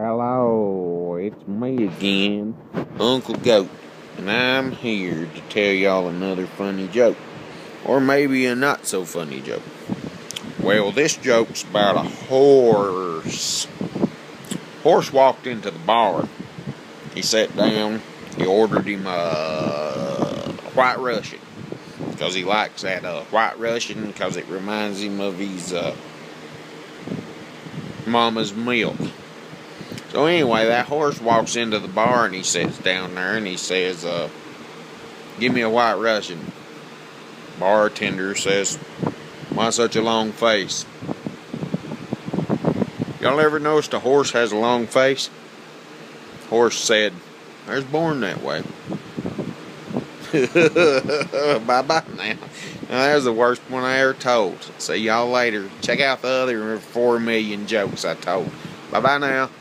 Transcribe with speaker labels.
Speaker 1: Hello, it's me again, Uncle Goat, and I'm here to tell y'all another funny joke. Or maybe a not so funny joke. Well, this joke's about a horse. Horse walked into the bar. He sat down, he ordered him a White Russian. Because he likes that White Russian, because it reminds him of his mama's milk. So anyway, that horse walks into the bar and he sits down there and he says, give me a White Russian. Bartender says, why such a long face? Y'all ever noticed a horse has a long face? Horse said, I was born that way. Bye-bye now. That was the worst one I ever told. See y'all later. Check out the other 4 million jokes I told. Bye-bye now.